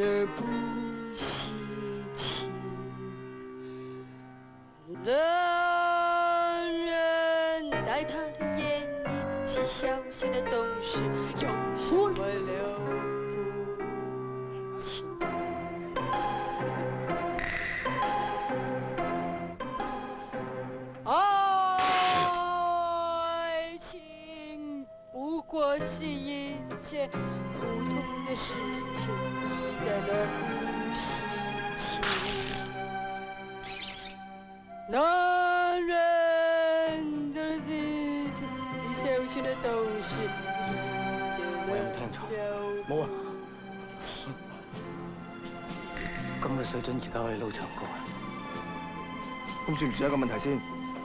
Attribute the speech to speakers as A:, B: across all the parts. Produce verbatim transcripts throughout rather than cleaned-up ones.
A: 而不稀奇。人人在他的眼里，细小小的都是有什么了不起？爱情不过是一件普通的事情，一点儿不稀奇。男人的自己最小心的都是一点儿。
B: 我有冇聽錯？冇啊！咁嘅水準，而家可以撈唱歌啊？
C: 咁算唔算一個問題先？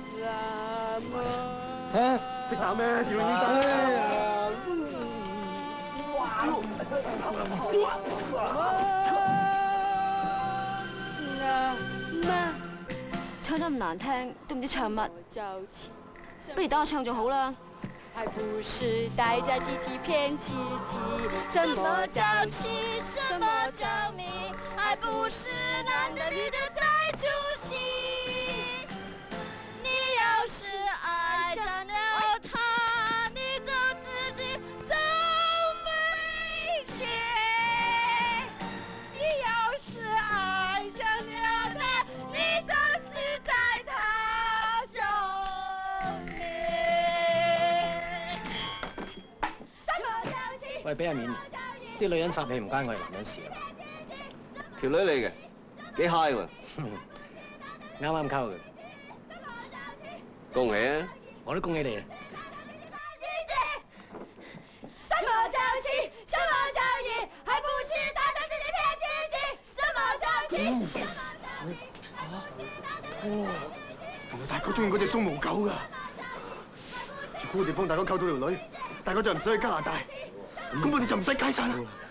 B: 嚇！識打咩？調亂
D: 唱得咁難聽，都唔知唱乜。不如等我唱仲好啦。
A: 还不是大家叽叽骗叽叽，
D: 什麼叫情，什麼叫迷，還不是男的女的太出戲。你要是愛上了他，你就自己走沒去。你要是愛上了他，你就死在他手裏。
B: 喂，俾阿面，啲女人殺你唔關我哋男人事啊！
E: 條女嚟嘅，幾 high 喎！
B: 啱啱溝嘅，
E: 恭喜啊！
B: 我都恭喜你啊！
D: 什麼叫情，什麼叫義，還不是大家自己騙自己？什麼叫情？
C: 哦，原來大哥中意嗰隻鬆毛狗㗎。如果我哋幫大哥溝到條女，大哥就唔使去加拿大，咁我哋就唔使解散啦。